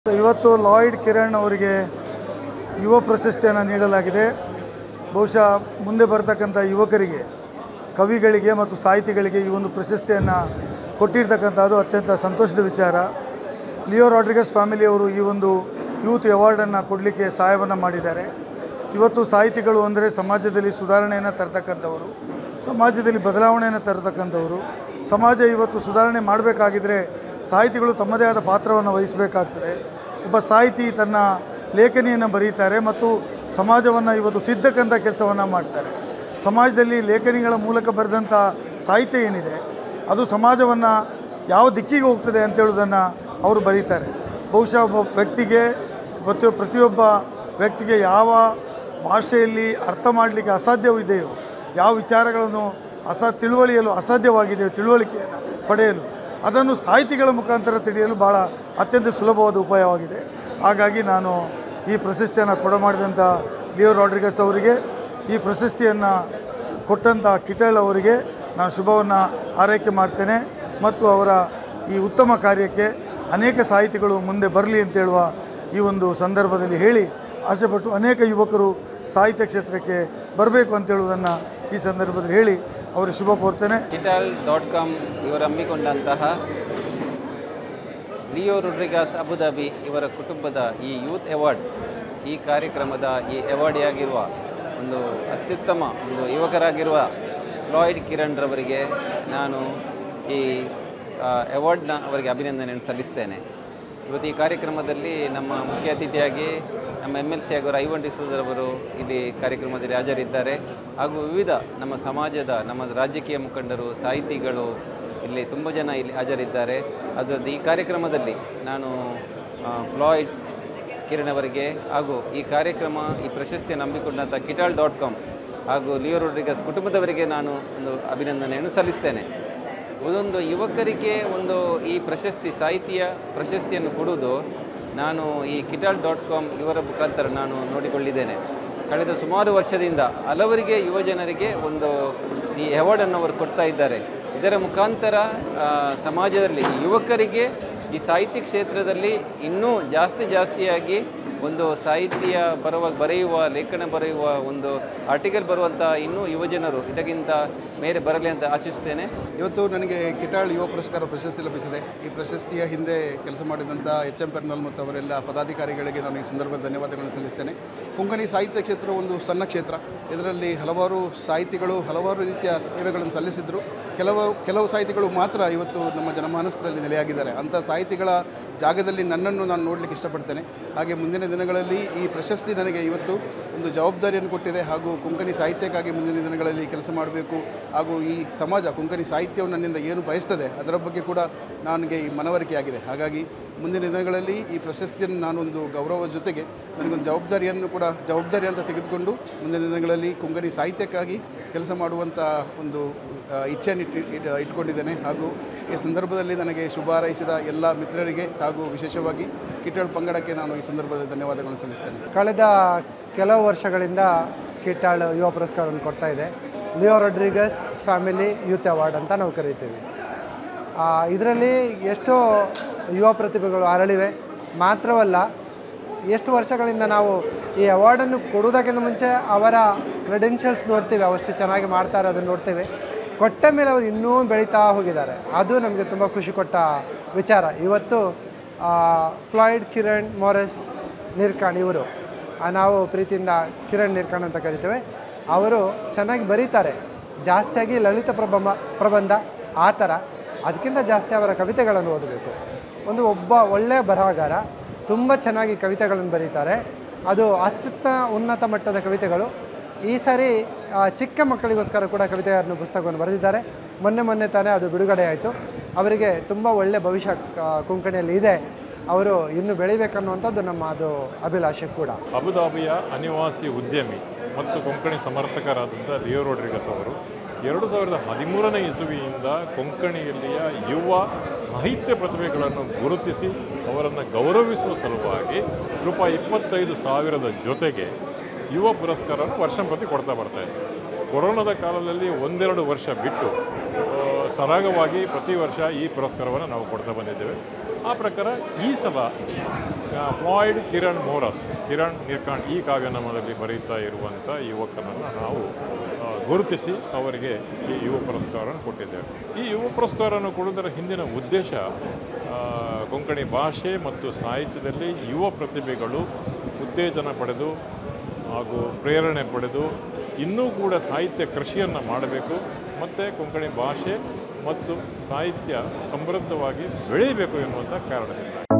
ಇವತ್ತು ಲಾಯ್ಡ್ ಕಿರಣ್ ಅವರಿಗೆ ಯುವ ಪ್ರಶಸ್ತಿಯನ್ನು ನೀಡಲಾಗಿದೆ. ಬಹುಶಃ ಮುಂದೆ ಬರತಕ್ಕಂಥ ಯುವಕರಿಗೆ, ಕವಿಗಳಿಗೆ ಮತ್ತು ಸಾಹಿತಿಗಳಿಗೆ ಈ ಒಂದು ಪ್ರಶಸ್ತಿಯನ್ನು ಕೊಟ್ಟಿರ್ತಕ್ಕಂಥದ್ದು ಅತ್ಯಂತ ಸಂತೋಷದ ವಿಚಾರ. ಲಿಯೋ ರಾಡ್ರಿಗಸ್ ಫ್ಯಾಮಿಲಿಯವರು ಈ ಒಂದು ಯೂತ್ ಅವಾರ್ಡನ್ನು ಕೊಡಲಿಕ್ಕೆ ಸಹಾಯವನ್ನು ಮಾಡಿದ್ದಾರೆ. ಇವತ್ತು ಸಾಹಿತಿಗಳು ಅಂದರೆ ಸಮಾಜದಲ್ಲಿ ಸುಧಾರಣೆಯನ್ನು ತರತಕ್ಕಂಥವರು, ಸಮಾಜದಲ್ಲಿ ಬದಲಾವಣೆಯನ್ನು ತರತಕ್ಕಂಥವರು. ಸಮಾಜ ಇವತ್ತು ಸುಧಾರಣೆ ಮಾಡಬೇಕಾಗಿದ್ದರೆ ಸಾಹಿತಿಗಳು ತಮ್ಮದೇ ಆದ ಪಾತ್ರವನ್ನು ವಹಿಸಬೇಕಾಗ್ತದೆ. ಒಬ್ಬ ಸಾಹಿತಿ ತನ್ನ ಲೇಖನಿಯನ್ನು ಬರೀತಾರೆ ಮತ್ತು ಸಮಾಜವನ್ನು ಇವತ್ತು ತಿದ್ದಕ್ಕಂಥ ಕೆಲಸವನ್ನು ಮಾಡ್ತಾರೆ. ಸಮಾಜದಲ್ಲಿ ಲೇಖನಿಗಳ ಮೂಲಕ ಬರೆದಂಥ ಸಾಹಿತ್ಯ ಏನಿದೆ ಅದು ಸಮಾಜವನ್ನು ಯಾವ ದಿಕ್ಕಿಗೆ ಹೋಗ್ತದೆ ಅಂತೇಳೋದನ್ನು ಅವರು ಬರೀತಾರೆ. ಬಹುಶಃ ಒಬ್ಬ ವ್ಯಕ್ತಿಗೆ ಪ್ರತಿಯೊಬ್ಬ ವ್ಯಕ್ತಿಗೆ ಯಾವ ಭಾಷೆಯಲ್ಲಿ ಅರ್ಥ ಮಾಡಲಿಕ್ಕೆ ಅಸಾಧ್ಯವಿದೆಯೋ, ಯಾವ ವಿಚಾರಗಳನ್ನು ತಿಳುವಳಿಯಲು ಅಸಾಧ್ಯವಾಗಿದೆಯೋ, ತಿಳುವಳಿಕೆಯನ್ನು ಪಡೆಯಲು ಅದನ್ನು ಸಾಹಿತಿಗಳ ಮುಖಾಂತರ ತಿಳಿಯಲು ಭಾಳ ಅತ್ಯಂತ ಸುಲಭವಾದ ಉಪಾಯವಾಗಿದೆ. ಹಾಗಾಗಿ ನಾನು ಈ ಪ್ರಶಸ್ತಿಯನ್ನು ಕೊಡಮಾಡಿದಂಥ ಲಿಯೋ ರಾಡ್ರಿಗಸ್ ಅವರಿಗೆ, ಈ ಪ್ರಶಸ್ತಿಯನ್ನು ಕೊಟ್ಟಂಥ ಕಿಟಲ್ ಅವರಿಗೆ ನಾನು ಶುಭವನ್ನು ಹಾರೈಕೆ ಮಾಡ್ತೇನೆ ಮತ್ತು ಅವರ ಈ ಉತ್ತಮ ಕಾರ್ಯಕ್ಕೆ ಅನೇಕ ಸಾಹಿತಿಗಳು ಮುಂದೆ ಬರಲಿ ಅಂತೇಳುವ ಈ ಒಂದು ಸಂದರ್ಭದಲ್ಲಿ ಹೇಳಿ ಆಸೆಪಟ್ಟು ಅನೇಕ ಯುವಕರು ಸಾಹಿತ್ಯ ಕ್ಷೇತ್ರಕ್ಕೆ ಬರಬೇಕು ಅಂತೇಳುವುದನ್ನು ಈ ಸಂದರ್ಭದಲ್ಲಿ ಹೇಳಿ ಅವರಿಗೆ ಶುಭ ಕೋರ್ತೇನೆ. kital.com ಇವರು ಹಮ್ಮಿಕೊಂಡಂತಹ ಲಿಯೋ ರಾಡ್ರಿಗಸ್ ಅಬುಧಾಬಿ ಇವರ ಕುಟುಂಬದ ಈ ಯೂತ್ ಅವಾರ್ಡ್, ಈ ಕಾರ್ಯಕ್ರಮದ ಈ ಅವಾರ್ಡಿಯಾಗಿರುವ ಒಂದು ಅತ್ಯುತ್ತಮ ಒಂದು ಯುವಕರಾಗಿರುವ ಲಾಯ್ಡ್ ಕಿರಣ್ ರವರಿಗೆ ನಾನು ಈ ಅವಾರ್ಡ್ನ ಅವರಿಗೆ ಅಭಿನಂದನೆಯನ್ನು ಸಲ್ಲಿಸ್ತೇನೆ. ಇವತ್ತು ಈ ಕಾರ್ಯಕ್ರಮದಲ್ಲಿ ನಮ್ಮ ಮುಖ್ಯ ಅತಿಥಿಯಾಗಿ ನಮ್ಮ MLC ಆಗಿರುವ ಐವನ್ ಡಿಸೋಜರ್ ಅವರು ಇಲ್ಲಿ ಕಾರ್ಯಕ್ರಮದಲ್ಲಿ ಹಾಜರಿದ್ದಾರೆ. ಹಾಗೂ ವಿವಿಧ ನಮ್ಮ ಸಮಾಜದ, ನಮ್ಮ ರಾಜಕೀಯ ಮುಖಂಡರು, ಸಾಹಿತಿಗಳು ಇಲ್ಲಿ ತುಂಬ ಜನ ಇಲ್ಲಿ ಹಾಜರಿದ್ದಾರೆ. ಅದರಿಂದ ಈ ಕಾರ್ಯಕ್ರಮದಲ್ಲಿ ನಾನು ಲಾಯ್ಡ್ ಕಿರಣ್ ಅವರಿಗೆ ಹಾಗೂ ಈ ಕಾರ್ಯಕ್ರಮ, ಈ ಪ್ರಶಸ್ತಿಯನ್ನು ನಂಬಿಕೊಂಡಂಥ kital.com ಹಾಗೂ ಲಿಯೋ ರಾಡ್ರಿಗಸ್ ಕುಟುಂಬದವರಿಗೆ ನಾನು ಒಂದು ಅಭಿನಂದನೆಯನ್ನು ಸಲ್ಲಿಸ್ತೇನೆ. ಒಂದೊಂದು ಯುವಕರಿಗೆ ಒಂದು ಈ ಪ್ರಶಸ್ತಿ, ಸಾಹಿತ್ಯ ಪ್ರಶಸ್ತಿಯನ್ನು ಕೊಡುವುದು ನಾನು ಈ kital.com ಇವರ ಮುಖಾಂತರ ನಾನು ನೋಡಿಕೊಂಡಿದ್ದೇನೆ. ಕಳೆದ ಸುಮಾರು ವರ್ಷದಿಂದ ಹಲವರಿಗೆ, ಯುವಜನರಿಗೆ ಒಂದು ಈ ಅವಾರ್ಡನ್ನು ಅವರು ಕೊಡ್ತಾ ಇದ್ದಾರೆ. ಇದರ ಮುಖಾಂತರ ಸಮಾಜದಲ್ಲಿ ಯುವಕರಿಗೆ ಈ ಸಾಹಿತ್ಯ ಕ್ಷೇತ್ರದಲ್ಲಿ ಇನ್ನೂ ಜಾಸ್ತಿಯಾಗಿ ಒಂದು ಸಾಹಿತ್ಯ ಬರೆಯುವ, ಲೇಖನ ಬರೆಯುವ, ಒಂದು ಆರ್ಟಿಕಲ್ ಬರುವಂಥ ಇನ್ನೂ ಯುವಜನರು ಇದಕ್ಕಿಂತ ಮೇಲೆ ಬರಲಿ ಅಂತ ಆಶಿಸ್ತೇನೆ. ಇವತ್ತು ನನಗೆ ಕಿಟಾಳ್ ಯುವ ಪುರಸ್ಕಾರ ಪ್ರಶಸ್ತಿ ಲಭಿಸಿದೆ. ಈ ಪ್ರಶಸ್ತಿಯ ಹಿಂದೆ ಕೆಲಸ ಮಾಡಿದಂಥ HM ಪೆರ್ನಲ್ ಮತ್ತು ಅವರೆಲ್ಲ ಪದಾಧಿಕಾರಿಗಳಿಗೆ ನಾನು ಈ ಸಂದರ್ಭದಲ್ಲಿ ಧನ್ಯವಾದಗಳನ್ನು ಸಲ್ಲಿಸ್ತೇನೆ. ಕೊಂಕಣಿ ಸಾಹಿತ್ಯ ಕ್ಷೇತ್ರ ಒಂದು ಸಣ್ಣ ಕ್ಷೇತ್ರ. ಇದರಲ್ಲಿ ಹಲವಾರು ಸಾಹಿತಿಗಳು ಹಲವಾರು ರೀತಿಯ ಸೇವೆಗಳನ್ನು ಸಲ್ಲಿಸಿದರು. ಕೆಲವು ಸಾಹಿತಿಗಳು ಮಾತ್ರ ಇವತ್ತು ನಮ್ಮ ಜನಮಾನಸದಲ್ಲಿ ನೆಲೆಯಾಗಿದ್ದಾರೆ. ಅಂಥ ಸಾಹಿತಿಗಳ ಜಾಗದಲ್ಲಿ ನನ್ನನ್ನು ನಾನು ನೋಡಲಿಕ್ಕೆ ಇಷ್ಟಪಡ್ತೇನೆ. ಹಾಗೆ ಮುಂದಿನ ದಿನಗಳಲ್ಲಿ ಈ ಪ್ರಶಸ್ತಿ ನನಗೆ ಇವತ್ತು ಒಂದು ಜವಾಬ್ದಾರಿಯನ್ನು ಕೊಟ್ಟಿದೆ. ಹಾಗೂ ಕೊಂಕಣಿ ಸಾಹಿತ್ಯಕ್ಕಾಗಿ ಮುಂದಿನ ದಿನಗಳಲ್ಲಿ ಕೆಲಸ ಮಾಡಬೇಕು. ಹಾಗೂ ಈ ಸಮಾಜ ಕೊಂಕಣಿ ಸಾಹಿತ್ಯವು ನನ್ನಿಂದ ಏನು ಬಯಸ್ತದೆ ಅದರ ಬಗ್ಗೆ ಕೂಡ ನನಗೆ ಈ ಮನವರಿಕೆಯಾಗಿದೆ. ಹಾಗಾಗಿ ಮುಂದಿನ ದಿನಗಳಲ್ಲಿ ಈ ಪ್ರಶಸ್ತಿಯನ್ನು ನಾನೊಂದು ಗೌರವದ ಜೊತೆಗೆ ನನಗೊಂದು ಜವಾಬ್ದಾರಿ ಅಂತ ತೆಗೆದುಕೊಂಡು ಮುಂದಿನ ದಿನಗಳಲ್ಲಿ ಕೊಂಕಣಿ ಸಾಹಿತ್ಯಕ್ಕಾಗಿ ಕೆಲಸ ಮಾಡುವಂಥ ಒಂದು ಇಚ್ಛೆಯನ್ನು ಇಟ್ಕೊಂಡಿದ್ದೇನೆ. ಹಾಗೂ ಈ ಸಂದರ್ಭದಲ್ಲಿ ನನಗೆ ಶುಭ ಹಾರೈಸಿದ ಎಲ್ಲ ಮಿತ್ರರಿಗೆ ಹಾಗೂ ವಿಶೇಷವಾಗಿ ಕಿಟಾಳ್ ಪಂಗಡಕ್ಕೆ ನಾನು ಈ ಸಂದರ್ಭದಲ್ಲಿ ಧನ್ಯವಾದಗಳನ್ನು ಸಲ್ಲಿಸ್ತೇನೆ. ಕಳೆದ ಕೆಲವು ವರ್ಷಗಳಿಂದ ಕಿಟಾಳ್ ಯುವ ಪುರಸ್ಕಾರವನ್ನು ಕೊಡ್ತಾ ಇದೆ. Leo Rodrigues family youth award ಅಂತ ನಾವು ಕರೀತೀವಿ. ಇದರಲ್ಲಿ ಎಷ್ಟೋ ಯುವ ಪ್ರತಿಭೆಗಳು ಅರಳಿವೆ. ಮಾತ್ರವಲ್ಲ, ಎಷ್ಟು ವರ್ಷಗಳಿಂದ ನಾವು ಈ ಅವಾರ್ಡನ್ನು ಕೊಡುವುದಕ್ಕಿಂತ ಮುಂಚೆ ಅವರ ಕ್ರೆಡೆನ್ಷಿಯಲ್ಸ್ ನೋಡ್ತೀವಿ, ಅವಷ್ಟು ಚೆನ್ನಾಗಿ ಮಾಡ್ತಾರೆ ಅದನ್ನು ನೋಡ್ತೇವೆ. ಕೊಟ್ಟ ಮೇಲೆ ಅವರು ಇನ್ನೂ ಬೆಳೀತಾ ಹೋಗಿದ್ದಾರೆ. ಅದು ನಮಗೆ ತುಂಬ ಖುಷಿ ಕೊಟ್ಟ ವಿಚಾರ. ಇವತ್ತು ಫ್ಲಾಯ್ಡ್ ಕಿರಣ್ ಮೊರೆಸ್ ನಿರ್ಕಾಣ್ ಇವರು, ನಾವು ಪ್ರೀತಿಯಿಂದ ಕಿರಣ್ ನಿರ್ಕಾಣ್ ಅಂತ ಕರಿತೇವೆ, ಅವರು ಚೆನ್ನಾಗಿ ಬರೀತಾರೆ. ಜಾಸ್ತಿಯಾಗಿ ಲಲಿತ ಪ್ರಬಂಧ ಆ ಥರ, ಅದಕ್ಕಿಂತ ಜಾಸ್ತಿ ಅವರ ಕವಿತೆಗಳನ್ನು ಓದಬೇಕು. ಒಬ್ಬ ಒಳ್ಳೆಯ ಬರಹಗಾರ ತುಂಬ ಚೆನ್ನಾಗಿ ಕವಿತೆಗಳನ್ನು ಬರೀತಾರೆ. ಅದು ಉನ್ನತ ಮಟ್ಟದ ಕವಿತೆಗಳು. ಈ ಸಾರಿ ಚಿಕ್ಕ ಮಕ್ಕಳಿಗೋಸ್ಕರ ಕೂಡ ಕವಿತೆಯನ್ನು ಪುಸ್ತಕವನ್ನು ಬರೆದಿದ್ದಾರೆ. ಮೊನ್ನೆ ತಾನೇ ಅದು ಬಿಡುಗಡೆ ಆಯಿತು. ಅವರಿಗೆ ತುಂಬ ಒಳ್ಳೆಯ ಭವಿಷ್ಯ ಕೊಂಕಣಿಯಲ್ಲಿ ಇದೆ. ಅವರು ಇನ್ನೂ ಬೆಳಿಬೇಕನ್ನುವಂಥದ್ದು ನಮ್ಮ ಅದು ಅಭಿಲಾಷೆ ಕೂಡ. ಅಬುಧಾಬಿಯ ಅನಿವಾಸಿ ಉದ್ಯಮಿ ಮತ್ತು ಕೊಂಕಣಿ ಸಮರ್ಥಕರಾದಂಥ ಲಿಯೋ ರಾಡ್ರಿಗಸ್ ಅವರು 2013ನೇ ಇಸವಿಯಿಂದ ಕೊಂಕಣಿಯಲ್ಲಿಯ ಯುವ ಸಾಹಿತ್ಯ ಪ್ರತಿಭೆಗಳನ್ನು ಗುರುತಿಸಿ ಅವರನ್ನು ಗೌರವಿಸುವ ಸಲುವಾಗಿ ₹25,000 ಜೊತೆಗೆ ಯುವ ಪುರಸ್ಕಾರವನ್ನು ವರ್ಷಂಪ್ರತಿ ಕೊಡ್ತಾ ಬರ್ತಾಯಿದೆ. ಕೊರೋನಾದ ಕಾಲದಲ್ಲಿ 1-2 ವರ್ಷ ಬಿಟ್ಟು ಸರಾಗವಾಗಿ ಪ್ರತಿ ವರ್ಷ ಈ ಪುರಸ್ಕಾರವನ್ನು ನಾವು ಕೊಡ್ತಾ ಬಂದಿದ್ದೇವೆ. ಆ ಪ್ರಕಾರ ಈ ಸಲ ಫ್ಲಾಯ್ಡ್ ಕಿರಣ್ ಮೋರಸ್, ಕಿರಣ್ ನಿರ್ಕಾಂಡ್ ಈ ಕಾವ್ಯನಾಮದಲ್ಲಿ ಬರೀತಾ ಇರುವಂಥ ಯುವಕನನ್ನು ನಾವು ಗುರುತಿಸಿ ಅವರಿಗೆ ಈ ಯುವ ಪುರಸ್ಕಾರವನ್ನು ಕೊಟ್ಟಿದ್ದೇವೆ. ಈ ಯುವ ಪುರಸ್ಕಾರವನ್ನು ಕೊಡುವುದರ ಹಿಂದಿನ ಉದ್ದೇಶ ಕೊಂಕಣಿ ಭಾಷೆ ಮತ್ತು ಸಾಹಿತ್ಯದಲ್ಲಿ ಯುವ ಪ್ರತಿಭೆಗಳು ಉತ್ತೇಜನ ಪಡೆದು ಹಾಗೂ ಪ್ರೇರಣೆ ಪಡೆದು ಇನ್ನೂ ಕೂಡ ಸಾಹಿತ್ಯ ಕೃಷಿಯನ್ನು ಮಾಡಬೇಕು ಮತ್ತು ಕೊಂಕಣಿ ಭಾಷೆ ಮತ್ತು ಸಾಹಿತ್ಯ ಸಮೃದ್ಧವಾಗಿ ಬೆಳೀಬೇಕು ಎನ್ನುವಂಥ ಕಾರಣದಿಂದ